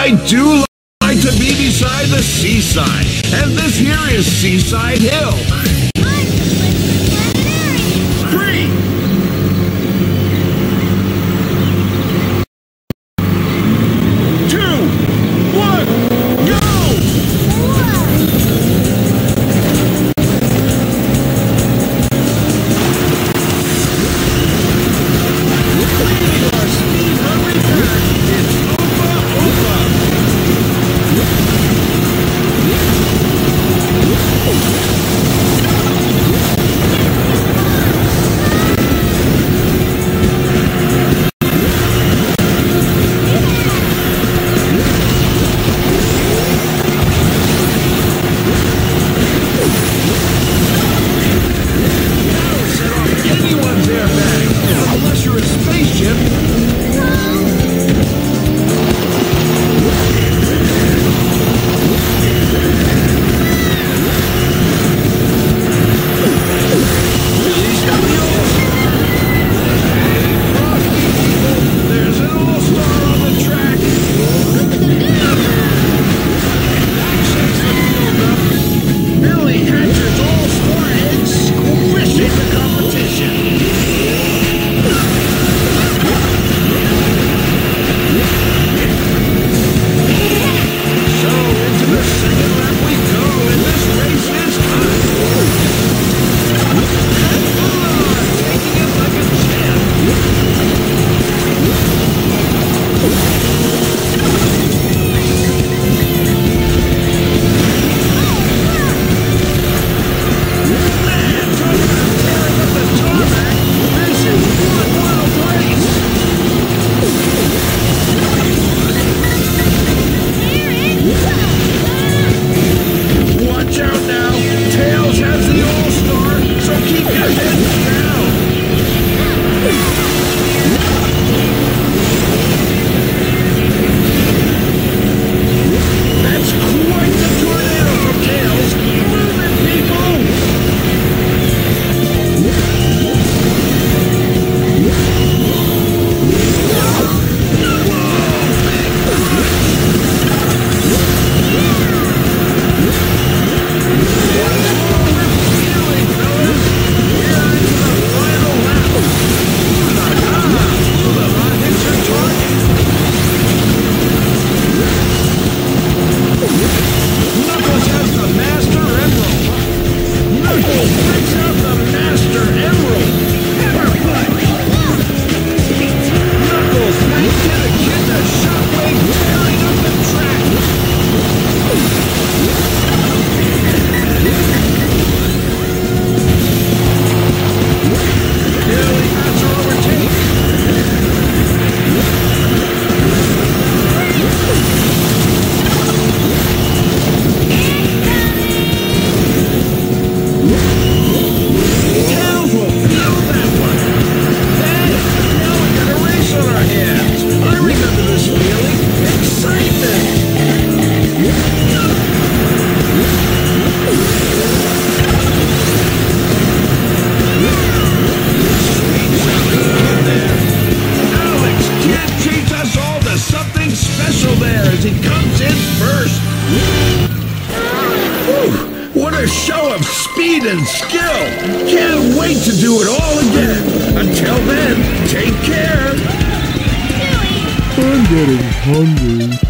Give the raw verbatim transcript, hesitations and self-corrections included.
I do like to be beside the seaside, and this here is Seaside Hill. Three. Two. One. Go! Leading our speed hungry pack, it's Opa Opa. Set off anyone's airbag, unless you're a spaceship. Release the wheels. There's an all-star on the track. That shakes the field up. Billy Hatcher's all-star egg squishing the competition. So into the second lap we go, and this race is hot. Hold on, taking it like a champ. Man, talk about tearing up the tarmac. This is one wild race. Watch out now. Tails has the all-star, so keep your heads down. That's quite the tornado from Tails. Move it, people. Knuckles has the Master Emerald. Knuckles brings out the Master Emerald. Hammerbutt. Knuckles might get a kid the shockwave tearing up the track. Billy Hatcher overtakes. Tails will feel that one. Hey, now we got a race on our hands. I remember this feeling. Excitement. Sweet something there. Alex Kidd treats us all to something special there as he comes in first. Whew. What a show of speed and skill! Can't wait to do it all again! Until then, take care! I'm getting hungry.